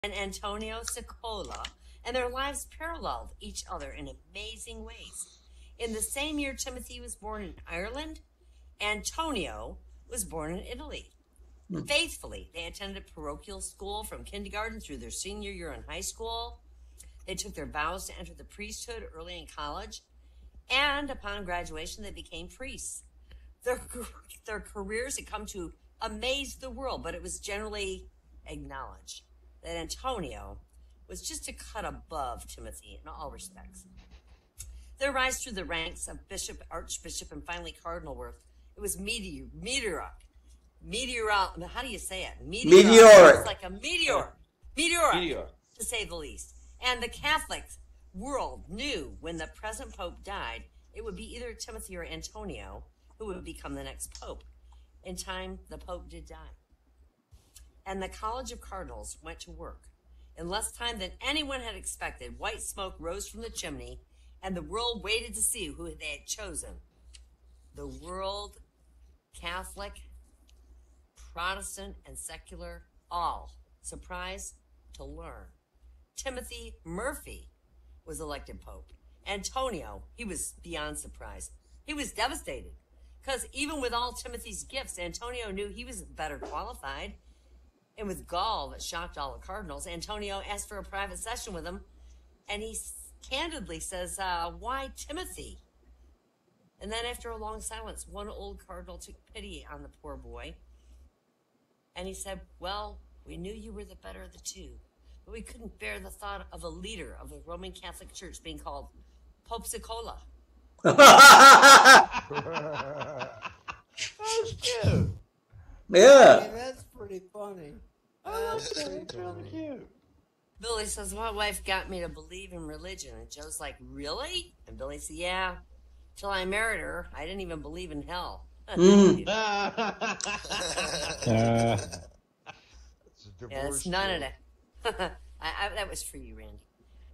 and Antonio Scola, and their lives paralleled each other in amazing ways. In the same year Timothy was born in Ireland, Antonio was born in Italy. Faithfully, they attended parochial school from kindergarten through their senior year in high school. They took their vows to enter the priesthood early in college, and upon graduation, they became priests. Their careers had come to amaze the world, but it was generally acknowledged that Antonio was just a cut above Timothy in all respects. Their rise through the ranks of bishop, archbishop, and finally cardinal it was meteoric. How do you say it? Meteor. It's like a meteor. Meteor, to say the least. And the Catholic world knew when the present pope died, it would be either Timothy or Antonio who would become the next pope. In time, the pope did die. And the College of Cardinals went to work. In less time than anyone had expected, white smoke rose from the chimney, and the world waited to see who they had chosen. The world, Catholic, Protestant, and secular, all surprised to learn Timothy Murphy was elected pope. Antonio, he was beyond surprised. He was devastated because even with all Timothy's gifts, Antonio knew he was better qualified. And with gall that shocked all the cardinals, Antonio asked for a private session with him, and he candidly says, why Timothy? And then after a long silence, one old cardinal took pity on the poor boy, and he said, well, we knew you were the better of the two, but we couldn't bear the thought of a leader of the Roman Catholic Church being called Pope Scola. That's cute. Yeah. I mean, that's pretty funny. Oh, that's really cute. Billy says, my wife got me to believe in religion. And Joe's like, really? And Billy said, yeah. Till I married her, I didn't even believe in hell. That's Yeah, it's none of that. That was for you, Randy.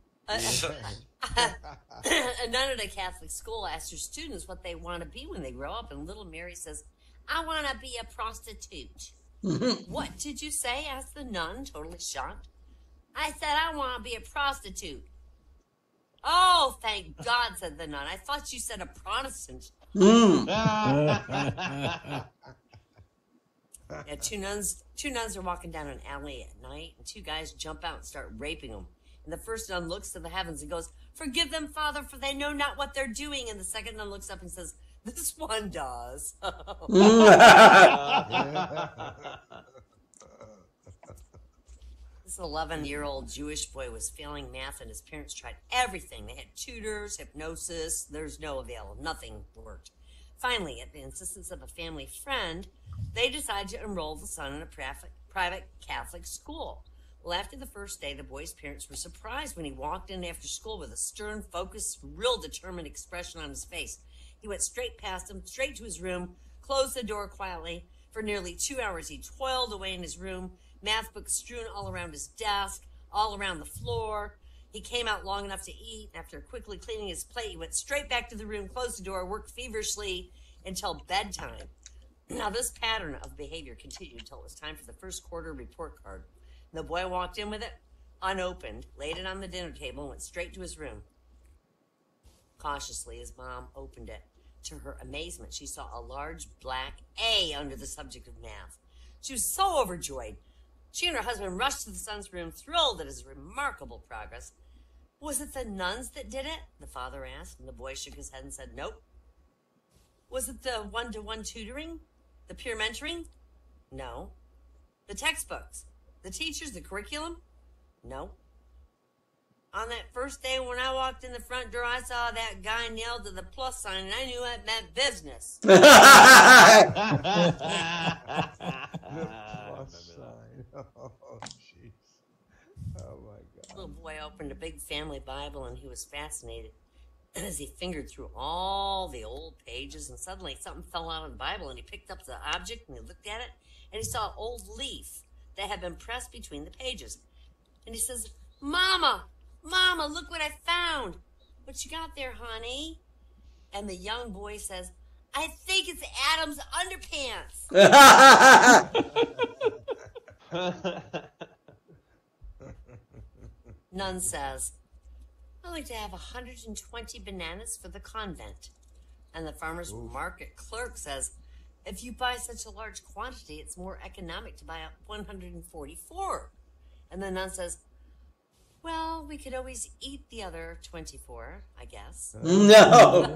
None of the Catholic school asked their students what they want to be when they grow up. And little Mary says, I want to be a prostitute. What did you say? Asked the nun, totally shocked. I said, I want to be a prostitute. Oh, thank God, said the nun. I thought you said a Protestant. Yeah, two nuns are walking down an alley at night, and two guys jump out and start raping them. And the first nun looks to the heavens and goes, forgive them, Father, for they know not what they're doing. And the second nun looks up and says, this one does. This 11-year-old Jewish boy was failing math, and his parents tried everything. They had tutors, hypnosis. There's no avail. Nothing worked. Finally, at the insistence of a family friend, they decided to enroll the son in a private Catholic school. Well, after the first day, the boy's parents were surprised when he walked in after school with a stern, focused, real determined expression on his face. He went straight past them, straight to his room, closed the door quietly. For nearly 2 hours, he toiled away in his room, math books strewn all around his desk, all around the floor. He came out long enough to eat. After quickly cleaning his plate, he went straight back to the room, closed the door, worked feverishly until bedtime. Now, this pattern of behavior continued until it was time for the first quarter report card. The boy walked in with it, unopened, laid it on the dinner table, and went straight to his room. Cautiously, his mom opened it. To her amazement, she saw a large black A under the subject of math. She was so overjoyed. She and her husband rushed to the son's room, thrilled at his remarkable progress. Was it the nuns that did it? The father asked, and the boy shook his head and said, nope. Was it the one-to-one tutoring? The peer mentoring? No. The textbooks? The teachers? The curriculum? No. On that first day when I walked in the front door, I saw that guy nailed to the plus sign, and I knew that meant business. Plus sign. Oh, jeez. Oh, my God. The little boy opened a big family Bible, and he was fascinated as he fingered through all the old pages, and suddenly something fell out of the Bible, and he picked up the object, and he looked at it, and he saw an old leaf that had been pressed between the pages. And he says, Mama, look what I found. What you got there, honey? And the young boy says, I think it's Adam's underpants. Nun says, I'd like to have 120 bananas for the convent. And the farmer's market clerk says, if you buy such a large quantity, it's more economic to buy 144. And the nun says, well, we could always eat the other 24, I guess. No.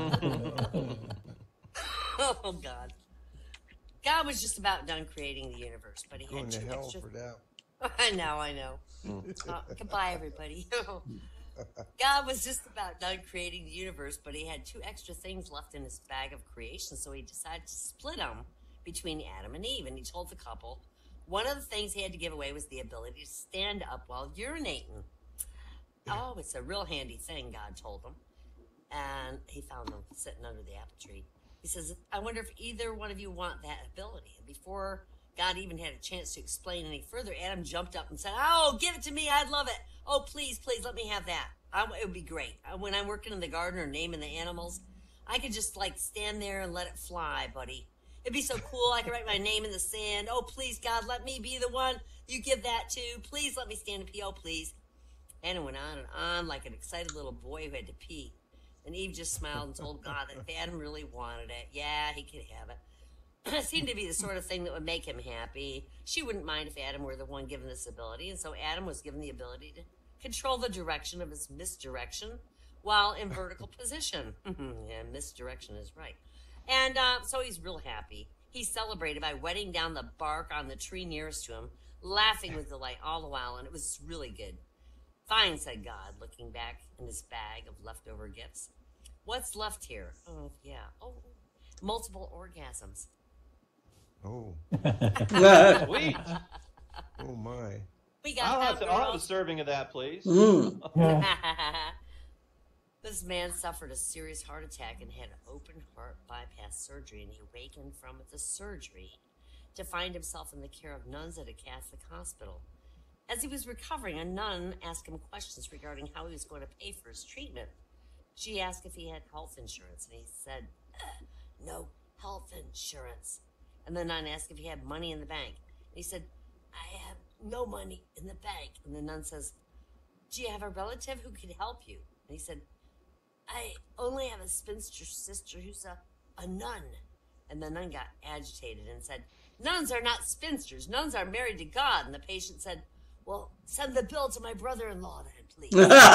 Oh, God. God was just about done creating the universe, but he Going had to two hell extra... for that. I know. Goodbye, everybody. God was just about done creating the universe, but he had two extra things left in his bag of creation, so he decided to split them between Adam and Eve. And he told the couple one of the things he had to give away was the ability to stand up while urinating. Oh, it's a real handy thing, God told them. And he found them sitting under the apple tree. He says, I wonder if either one of you want that ability. And before God even had a chance to explain any further, Adam jumped up and said, oh, give it to me. I'd love it. Oh, please, let me have that. It would be great. When I'm working in the garden or naming the animals, I could just like stand there and let it fly, buddy. It'd be so cool. I could write my name in the sand. Oh, please, God, let me be the one you give that to. Please let me stand and pee. Oh, please. Adam went on and on like an excited little boy who had to pee. And Eve just smiled and told God that if Adam really wanted it, yeah, he could have it. It seemed to be the sort of thing that would make him happy. She wouldn't mind if Adam were the one given this ability. And so Adam was given the ability to control the direction of his misdirection while in vertical position. Yeah, misdirection is right. And so he's real happy. He celebrated by wetting down the bark on the tree nearest to him, laughing with delight all the while, and it was really good. Fine, said God, looking back in his bag of leftover gifts. What's left here? Oh, yeah. Oh, multiple orgasms. Oh. Sweet. Oh, my. We got I'll have a serving of that, please. This man suffered a serious heart attack and had an open heart bypass surgery, and he awakened from the surgery to find himself in the care of nuns at a Catholic hospital. As he was recovering, a nun asked him questions regarding how he was going to pay for his treatment. She asked if he had health insurance, and he said, no health insurance. And the nun asked if he had money in the bank. And he said, I have no money in the bank. And the nun says, do you have a relative who could help you? And he said, I only have a spinster sister who's a nun. And the nun got agitated and said, nuns are not spinsters. Nuns are married to God. And the patient said, well, send the bill to my brother-in-law then, please.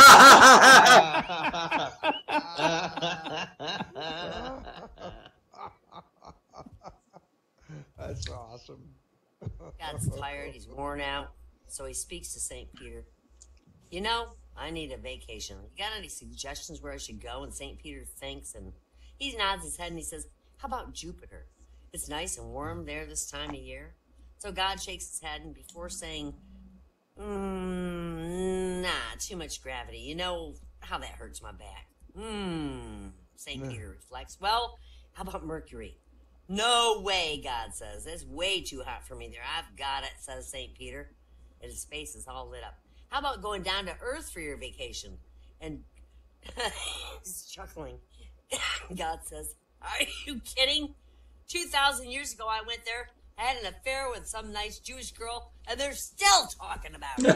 That's awesome. God's tired. He's worn out. So he speaks to St. Peter. You know, I need a vacation. You got any suggestions where I should go? And St. Peter thinks, and he nods his head and he says, how about Jupiter? It's nice and warm there this time of year. So God shakes his head, and before saying, nah, too much gravity. You know how that hurts my back. St. Peter reflects, well, how about Mercury? No way, God says. It's way too hot for me there. I've got it, says St. Peter. And his face is all lit up. How about going down to Earth for your vacation? And he's chuckling. God says, are you kidding? 2,000 years ago, I went there. I had an affair with some nice Jewish girl, and they're still talking about it.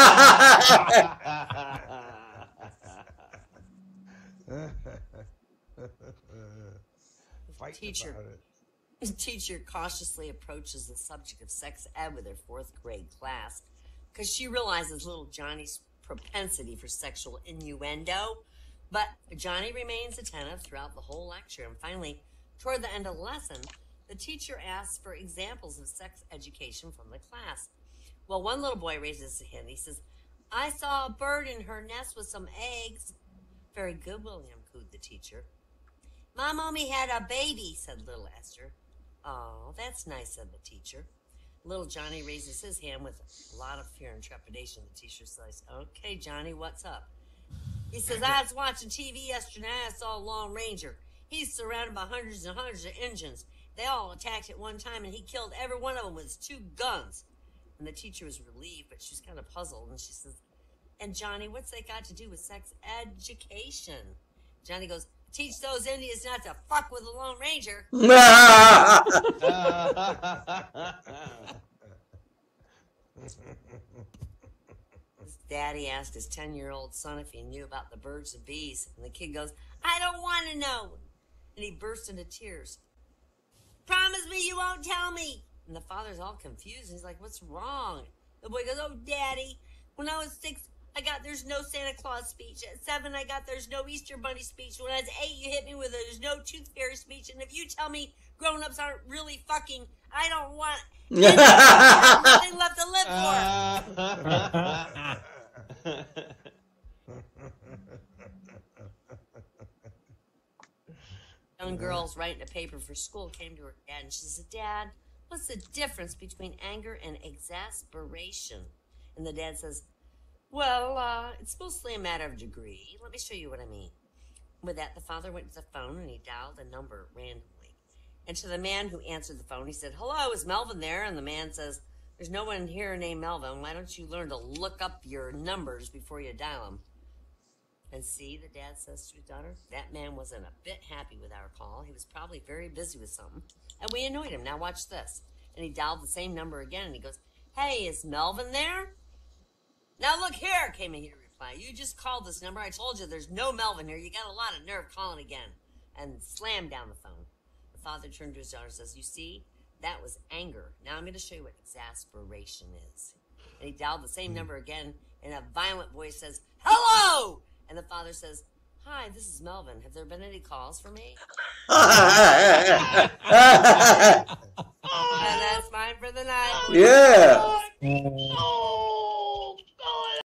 Teacher cautiously approaches the subject of sex ed with her 4th grade class because she realizes little Johnny's propensity for sexual innuendo. But Johnny remains attentive throughout the whole lecture, and finally, toward the end of the lesson, the teacher asks for examples of sex education from the class. Well, one little boy raises his hand. He says, I saw a bird in her nest with some eggs. Very good, William, cooed the teacher. My mommy had a baby, said little Esther. Oh, that's nice, said the teacher. Little Johnny raises his hand with a lot of fear and trepidation. The teacher says, okay, Johnny, what's up? He says, I was watching TV yesterday and I saw a Lone Ranger. He's surrounded by hundreds and hundreds of Injuns. They all attacked at one time, and he killed every one of them with 2 guns. And the teacher was relieved, but she's kind of puzzled. And she says, and Johnny, what's that got to do with sex education? Johnny goes, teach those Indians not to fuck with the Lone Ranger. Daddy asked his 10-year-old son if he knew about the birds and bees, and the kid goes, I don't want to know. And he burst into tears. Promise me you won't tell me. And the father's all confused. He's like, what's wrong? The boy goes, oh, Daddy, when I was 6, I got there's no Santa Claus speech. At 7, I got there's no Easter Bunny speech. When I was 8, you hit me with a there's no Tooth Fairy speech. And if you tell me grown-ups aren't really fucking, I don't want nothing left to live for. Young girls writing a paper for school came to her dad and she said, Dad, what's the difference between anger and exasperation? And the dad says, well, it's mostly a matter of degree. Let me show you what I mean. With that, the father went to the phone and he dialed a number randomly. And to the man who answered the phone, he said, hello, is Melvin there? And the man says, there's no one here named Melvin. Why don't you learn to look up your numbers before you dial them? And see, the dad says to his daughter, that man wasn't a bit happy with our call. He was probably very busy with something. And we annoyed him. Now watch this. And he dialed the same number again. And he goes, hey, is Melvin there? Now look here, came a heated reply. You just called this number. I told you there's no Melvin here. You got a lot of nerve calling again. And slammed down the phone. The father turned to his daughter and says, you see, that was anger. Now I'm going to show you what exasperation is. And he dialed the same number again. And a violent voice says, hello! And the father says, hi, this is Melvin. Have there been any calls for me? And that's mine for the night. Yeah.